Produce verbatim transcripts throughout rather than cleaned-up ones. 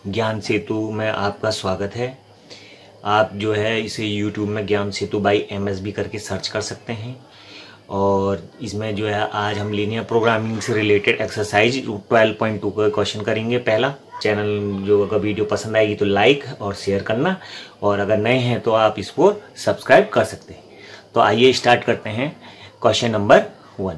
ज्ञान सेतु में आपका स्वागत है। आप जो है इसे यूट्यूब में Gyan Setu by M S B करके सर्च कर सकते हैं और इसमें जो है आज हम लीनियर प्रोग्रामिंग से related exercise twelve point two का क्वेश्चन करेंगे। पहला, चैनल जो अगर वीडियो पसंद आएगी तो लाइक और शेयर करना, और अगर नए हैं तो आप इसको सब्सक्राइब कर सकते हैं। तो आइए स्टार्ट करते हैं क्वेश्चन नंबर वन।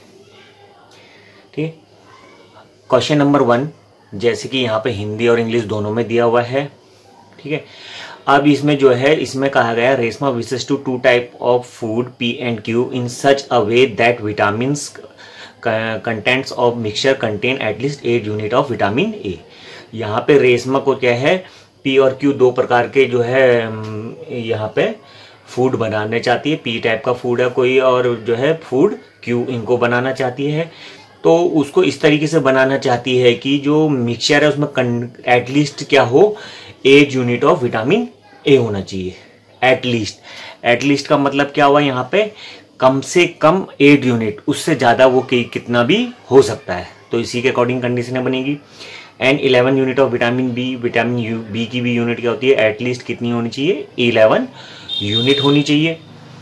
ठीक, क्वेश्चन नंबर वन जैसे कि यहाँ पे हिंदी और इंग्लिश दोनों में दिया हुआ है। ठीक है, अब इसमें जो है इसमें कहा गया Reshma wishes to two type of food P and Q in such a way that vitamin contents of mixture contain at least eight unit of vitamin A. यहाँ पे रेशमा को क्या है, पी और क्यू दो प्रकार के जो है यहाँ पे फूड बनाने चाहती है। पी टाइप का फूड है कोई, और जो है फूड क्यू इनको बनाना चाहती है। तो उसको इस तरीके से बनाना चाहती है कि जो मिक्सचर है उसमें एटलीस्ट क्या हो, eight unit of vitamin A होना चाहिए। एटलीस्ट एटलीस्ट का मतलब क्या हुआ, यहाँ पे कम से कम एट यूनिट, उससे ज़्यादा वो कितना भी हो सकता है। तो इसी के अकॉर्डिंग कंडीशन बनेगी। And eleven unit of vitamin B, vitamin U B की भी यूनिट क्या होती है, एटलीस्ट कितनी होनी चाहिए, इलेवन यूनिट होनी चाहिए।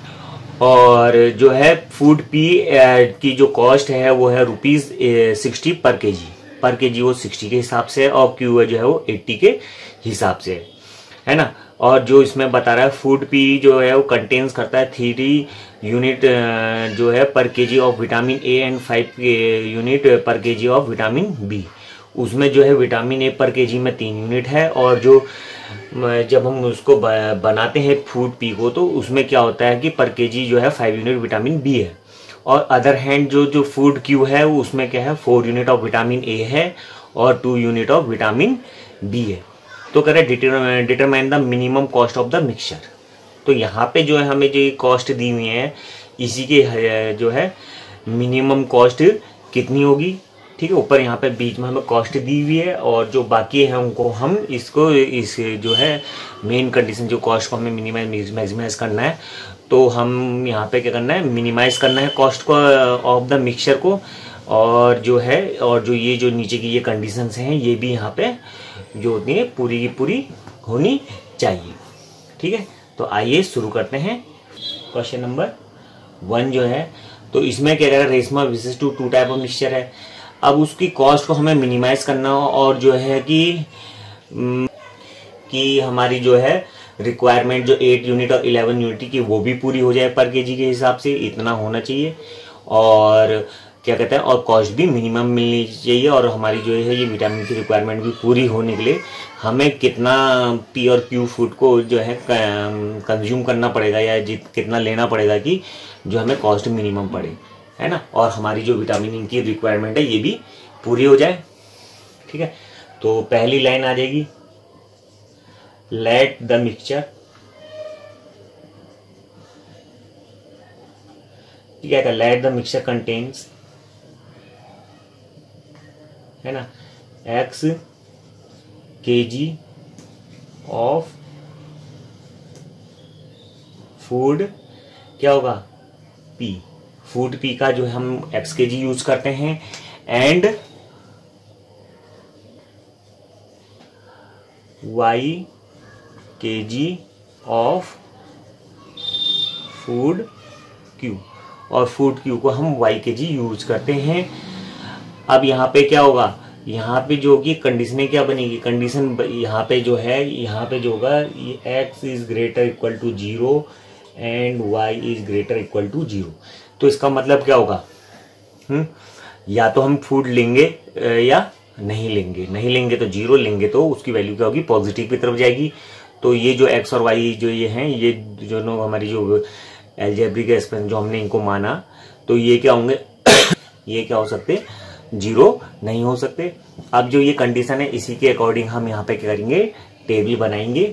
और जो है फूड पी की जो कॉस्ट है वो है रुपीज सिक्सटी पर के जी पर के जी वो सिक्सटी के हिसाब से है, और क्यू जो है वो एट्टी के हिसाब से है, है ना। और जो इसमें बता रहा है फूड पी जो है वो कंटेन्स करता है थ्री यूनिट जो है per K G of vitamin A and five unit per K G of vitamin B. उसमें जो है विटामिन ए पर के जी में तीन यूनिट है, और जो जब हम उसको बनाते हैं फूड पी को तो उसमें क्या होता है कि पर के जी जो है फाइव यूनिट विटामिन बी है। और अदर हैंड जो जो फूड क्यू है उसमें क्या है, four unit of vitamin A है और two unit of vitamin B है। तो कह रहे determine the minimum cost of the mixture. तो यहाँ पे जो है हमें जो कॉस्ट दी हुई है इसी के जो है मिनिमम कॉस्ट कितनी होगी। ठीक है, ऊपर यहाँ पे बीच में हमें कॉस्ट दी हुई है, और जो बाकी है उनको हम इसको इस जो है मेन कंडीशन जो कॉस्ट को हमें मिनिमाइज मैक्सिमाइज करना है, तो हम यहाँ पे क्या करना है, मिनिमाइज करना है कॉस्ट को ऑफ द मिक्सचर को। और जो है और जो ये जो नीचे की ये कंडीशंस हैं ये भी यहाँ पे जो होती है पूरी की पूरी होनी चाहिए। ठीक है, तो आइए शुरू करते हैं क्वेश्चन नंबर वन जो है। तो इसमें क्या कह रहा है, Reshma wishes to two type of mixture है। अब उसकी कॉस्ट को हमें मिनिमाइज करना हो, और जो है कि कि हमारी जो है रिक्वायरमेंट जो एट यूनिट और इलेवन यूनिट की वो भी पूरी हो जाए पर केजी के हिसाब से, इतना होना चाहिए। और क्या कहते हैं, और कॉस्ट भी मिनिमम मिलनी चाहिए। और हमारी जो है ये विटामिन की रिक्वायरमेंट भी पूरी होने के लिए हमें कितना पी और क्यू फूड को जो है कंज्यूम करना पड़ेगा या जित कितना लेना पड़ेगा कि जो हमें कॉस्ट मिनिमम पड़े, है ना। और हमारी जो विटामिन की रिक्वायरमेंट है ये भी पूरी हो जाए। ठीक है, तो पहली लाइन आ जाएगी, लेट द मिक्सचर, ठीक है, लेट द मिक्सचर कंटेन्स, है ना, एक्स के जी ऑफ फूड, क्या होगा, पी, फूड पी का जो हम एक्स के जी यूज करते हैं, and Y K G of food Q, और फूड क्यू को हम वाई के जी यूज करते हैं। अब यहाँ पे क्या होगा, यहाँ पे जो होगी कंडीशन क्या बनेगी, कंडीशन यहाँ पे जो है यहाँ पे जो होगा ये X is greater equal to zero and Y is greater equal to zero. तो इसका मतलब क्या होगा, हम्म या तो हम फूड लेंगे या नहीं लेंगे, नहीं लेंगे तो जीरो, लेंगे तो उसकी वैल्यू क्या होगी, पॉजिटिव की तरफ जाएगी। तो ये जो एक्स और वाई जो ये हैं, ये जो नो हमारी जो एल्जेब्रिक एक्सप्रेशन जो हमने इनको माना, तो ये क्या होंगे ये क्या हो सकते, जीरो नहीं हो सकते। अब जो ये कंडीशन है इसी के अकॉर्डिंग हम यहाँ पे क्या करेंगे, टेबल बनाएंगे।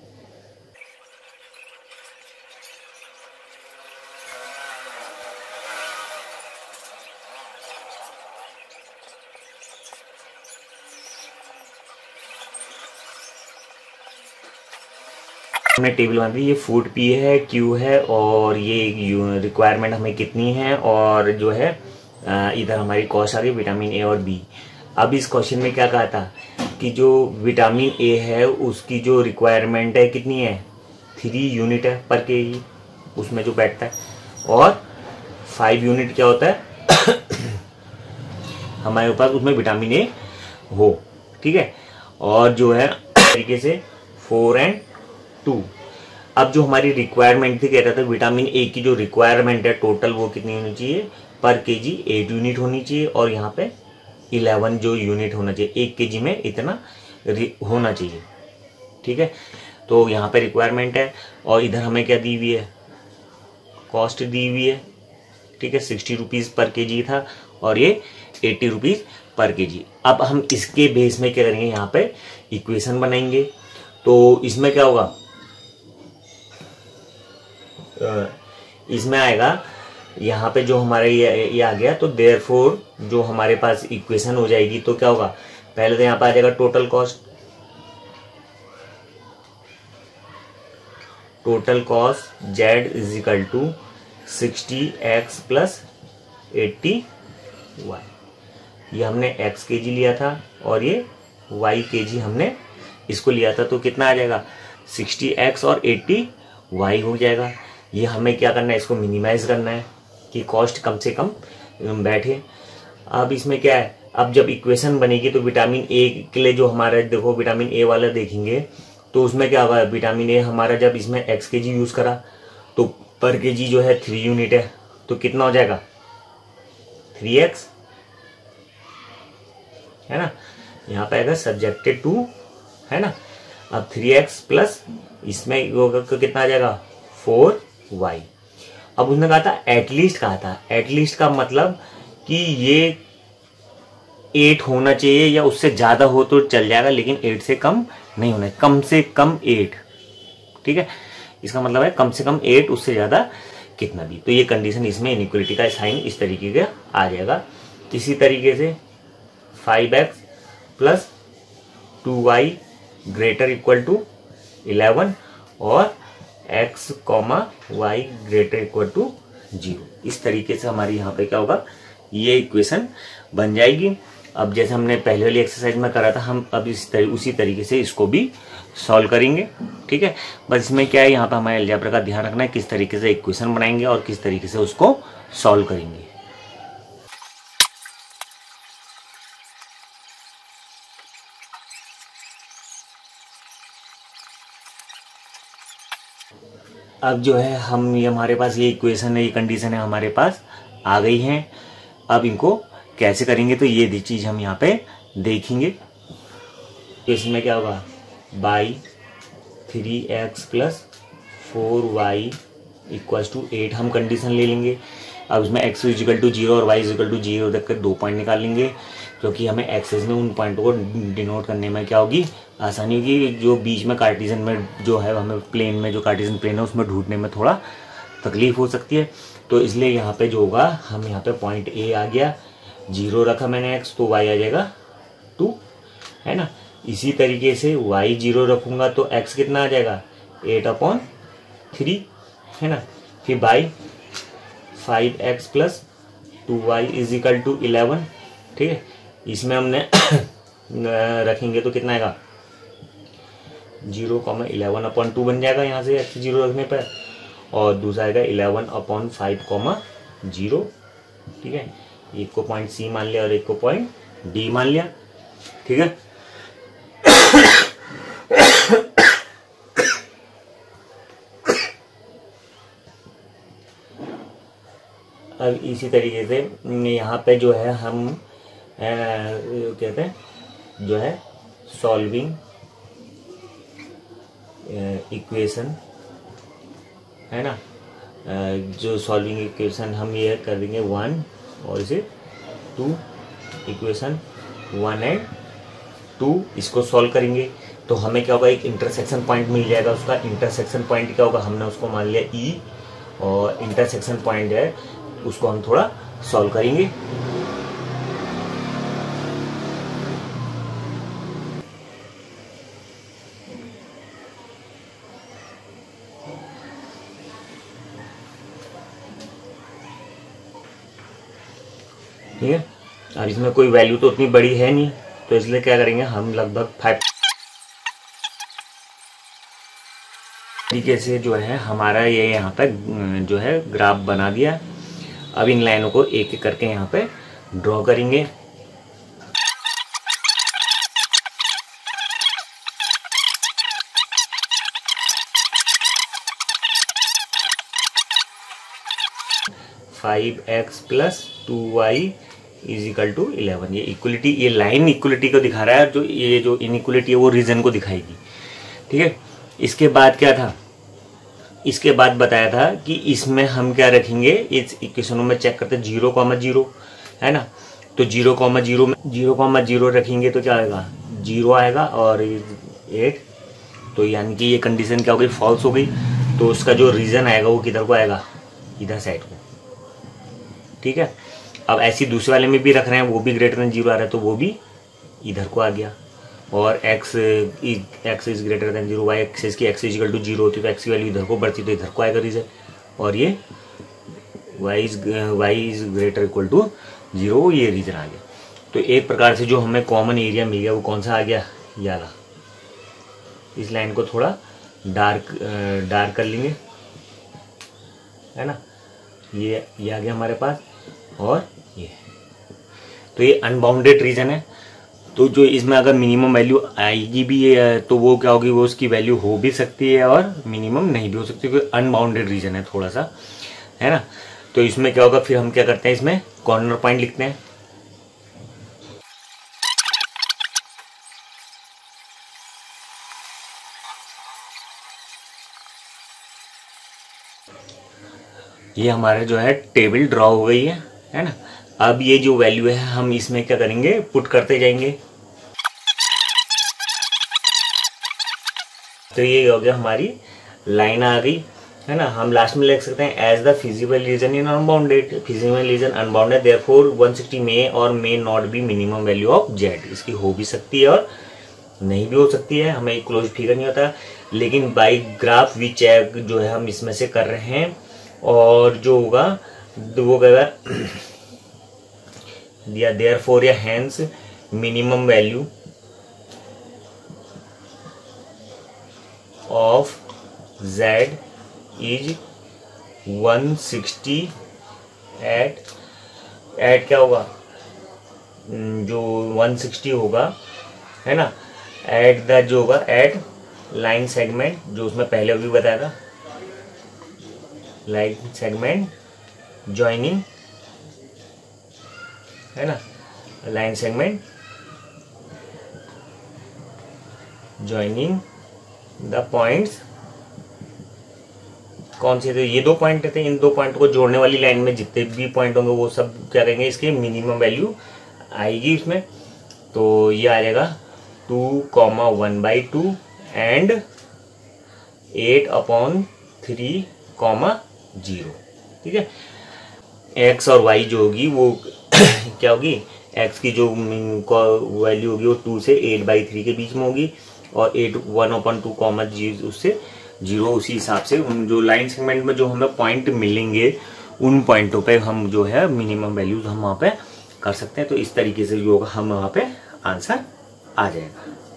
हमने टेबल बना दी, ये फूड पी है, क्यू है, और ये रिक्वायरमेंट हमें कितनी है, और जो है इधर हमारी कॉस्ट आ गई विटामिन ए और बी। अब इस क्वेश्चन में क्या कहा था उसकी जो विटामिन ए है उसकी जो रिक्वायरमेंट है कितनी है, थ्री यूनिट है पर के जी उसमें जो बैठता है, और फाइव यूनिट क्या होता है हमारे पास उसमें विटामिन ए हो, ठीक है। और जो है तरीके से फोर एंड टू। अब जो हमारी रिक्वायरमेंट थी, कह रहा था विटामिन ए की जो रिक्वायरमेंट है टोटल वो कितनी होनी चाहिए, पर केजी एट यूनिट होनी चाहिए, और यहाँ पे इलेवन जो यूनिट होना चाहिए, एक केजी में इतना होना चाहिए, ठीक है। तो यहाँ पे रिक्वायरमेंट है, और इधर हमें क्या दी हुई है, कॉस्ट दी हुई है, ठीक है। सिक्सटी रुपीज़ पर केजी था और ये एट्टी रुपीज़ पर केजी। अब हम इसके बेस में क्या करेंगे, यहाँ पे इक्वेशन बनाएंगे। तो इसमें क्या होगा, इसमें आएगा यहाँ पे जो हमारे ये, ये आ गया, तो देयरफॉर जो हमारे पास इक्वेशन हो जाएगी तो क्या होगा, पहले तो यहाँ पे आ जाएगा total cost, total cost Z is equal to sixty X plus eighty Y. ये हमने एक्स के जी लिया था और ये वाई के जी हमने इसको लिया था, तो कितना आ जाएगा, सिक्सटी एक्स और एट्टी वाई हो जाएगा। ये हमें क्या करना है, इसको मिनिमाइज करना है कि कॉस्ट कम से कम बैठे। अब इसमें क्या है, अब जब इक्वेशन बनेगी तो विटामिन ए के लिए जो हमारा देखो विटामिन ए वाला देखेंगे तो उसमें क्या होगा, विटामिन ए हमारा जब इसमें एक्स के जी यूज करा तो पर के जी जो है थ्री यूनिट है, तो कितना हो जाएगा, थ्री एक्स है ना, यहाँ पे आएगा सब्जेक्टेड टू, है ना। अब थ्री एक्स प्लस इसमें कितना आ जाएगा, फोर वाई। अब उसने कहा था एटलीस्ट, कहा था एटलीस्ट का मतलब कि ये एट होना चाहिए या उससे ज्यादा हो तो चल जाएगा, लेकिन एट से कम नहीं होना है, कम से कम एट, ठीक है। इसका मतलब है कम से कम एट, उससे ज्यादा कितना भी। तो ये कंडीशन, इसमें इनइक्वालिटी का साइन इस तरीके का आ जाएगा। इसी तरीके से five X plus two Y greater equal to eleven और x comma Y greater equal to zero, इस तरीके से हमारी यहाँ पे क्या होगा, ये इक्वेशन बन जाएगी। अब जैसे हमने पहले वाली एक्सरसाइज में करा था, हम अब इस तरी, उसी तरीके से इसको भी सॉल्व करेंगे, ठीक है। बस इसमें क्या है, यहाँ पे हमारे अलजेब्रा का ध्यान रखना है, किस तरीके से इक्वेशन बनाएंगे और किस तरीके से उसको सॉल्व करेंगे। अब जो है हम ये हमारे पास ये इक्वेशन है, ये कंडीशन है हमारे पास आ गई है। अब इनको कैसे करेंगे, तो ये चीज हम यहाँ पे देखेंगे। तो इसमें क्या होगा, by three X plus four Y equal to eight, हम कंडीशन ले लेंगे। अब इसमें एक्स इजिकल टू जीरो और वाई इजिकल टू जीरो रख कर दो पॉइंट निकाल लेंगे, क्योंकि हमें एक्सेस में उन पॉइंटों को डिनोट करने में क्या होगी, आसानी होगी। जो बीच में कार्टिजन में जो है, हमें प्लेन में जो कार्टिजन प्लेन है उसमें ढूंढने में थोड़ा तकलीफ हो सकती है। तो इसलिए यहाँ पे जो होगा, हम यहाँ पे पॉइंट ए आ गया, जीरो रखा मैंने एक्स, तो वाई आ जाएगा टू, है ना। इसी तरीके से वाई जीरो रखूंगा तो एक्स कितना आ जाएगा, एट अपॉन थ्री, है ना। फिर by five X plus two Y is equal to eleven, ठीक है। इसमें हमने रखेंगे तो कितना आएगा, zero comma eleven upon two बन जाएगा यहाँ से एक्स जीरो रखने पर, और दूसरा आएगा eleven upon five comma zero, ठीक है। एक को पॉइंट सी मान लिया और एक को पॉइंट डी मान लिया, ठीक है। अब इसी तरीके से यहाँ पे जो है हम आ, कहते हैं जो है सॉल्विंग इक्वेशन, है ना। जो सॉल्विंग इक्वेशन हम ये कर देंगे वन, और इसे two, equation one and two इसको सॉल्व करेंगे तो हमें क्या होगा, एक इंटरसेक्शन पॉइंट मिल जाएगा। उसका इंटरसेक्शन पॉइंट क्या होगा, हमने उसको मान लिया ई, और इंटरसेक्शन पॉइंट है उसको हम थोड़ा सॉल्व करेंगे। ठीक है। अब इसमें कोई वैल्यू तो उतनी बड़ी है नहीं, तो इसलिए क्या करेंगे हम लगभग फाइव तरीके से जो है हमारा ये यहाँ पे जो है ग्राफ बना दिया। अब इन लाइनों को एक एक करके यहाँ पे ड्रॉ करेंगे। Five X plus two Y is equal to eleven. ये इक्वलिटी, ये लाइन इक्वलिटी को दिखा रहा है, जो ये जो इनइक्वलिटी है वो रीजन को दिखाएगी। ठीक है, इसके बाद क्या था, इसके बाद बताया था कि इसमें हम क्या रखेंगे, इस इक्वेशनों में चेक करते जीरो कॉमा जीरो है ना, तो जीरो कॉमा जीरो में जीरो कॉमा जीरो रखेंगे तो क्या आएगा, जीरो आएगा और एट, तो यानी कि ये कंडीशन क्या हो गई, फॉल्स हो गई। तो उसका जो रीजन आएगा वो किधर को आएगा, इधर साइड को। ठीक है, अब ऐसी दूसरे वाले में भी रख रहे हैं, वो भी ग्रेटर देन जीरो आ रहा है तो वो भी इधर को आ गया। और x X is greater than zero, Y axis की x इजिकल टू जीरो होती तो x की वैल्यू इधर को बढ़ती तो इधर को आएगा रीजन। और ये y is y is greater equal to zero, ये रीजन आ गया। तो एक प्रकार से जो हमें कॉमन एरिया मिल गया वो कौन सा आ गया, ये वाला। इस लाइन को थोड़ा डार्क डार्क कर लेंगे, है ना, ये ये आ गया हमारे पास। और ये तो ये अनबाउंडेड रीजन है। तो जो इसमें अगर मिनिमम वैल्यू आएगी भी है तो वो क्या होगी, वो उसकी वैल्यू हो भी सकती है और मिनिमम नहीं भी हो सकती, क्योंकि अनबाउंडेड रीजन है थोड़ा सा, है ना। तो इसमें क्या होगा, फिर हम क्या करते हैं, इसमें कॉर्नर पॉइंट लिखते हैं। ये हमारे जो है टेबल ड्रॉ हो गई है, है ना। अब ये जो वैल्यू है हम इसमें क्या करेंगे, पुट करते जाएंगे। तो ये हो गया, हमारी लाइन आ गई, है ना। हम लास्ट में लिख सकते हैं as the feasible region in unbounded, feasible region unbounded therefore one sixty may और may not be minimum value of z. इसकी हो भी सकती है और नहीं भी हो सकती है, हमें क्लोज फिगर नहीं होता। लेकिन बाई ग्राफ वी चेक जो है हम इसमें से कर रहे हैं, और जो होगा वो कहेगा दिया देयरफॉर या hence minimum value of z is one sixty eight eight क्या होगा, जो वन सिक्सटी होगा, है ना, एट द जो होगा एट लाइन सेगमेंट, जो उसमें पहले भी बताया था, लाइन सेगमेंट जॉइनिंग, है ना, line segment joining the points. कौन से थे, ये दो पॉइंट थे, इन दो पॉइंट को जोड़ने वाली लाइन में जितने भी पॉइंट होंगे वो सब क्या करेंगे, इसकी मिनिमम वैल्यू आएगी उसमें। तो ये आ जाएगा two comma one by two and eight upon three comma zero. ठीक है, एक्स और वाई जो होगी वो क्या होगी, एक्स की जो वैल्यू होगी वो टू से एट बाई थ्री के बीच में होगी, और eight one upon two comma जी उससे जीरो। उसी हिसाब से उन जो लाइन सेगमेंट में जो हमें पॉइंट मिलेंगे उन पॉइंटों पे हम जो है मिनिमम वैल्यूज हम वहाँ पे कर सकते हैं। तो इस तरीके से जो होगा हम वहाँ पे आंसर आ जाएगा।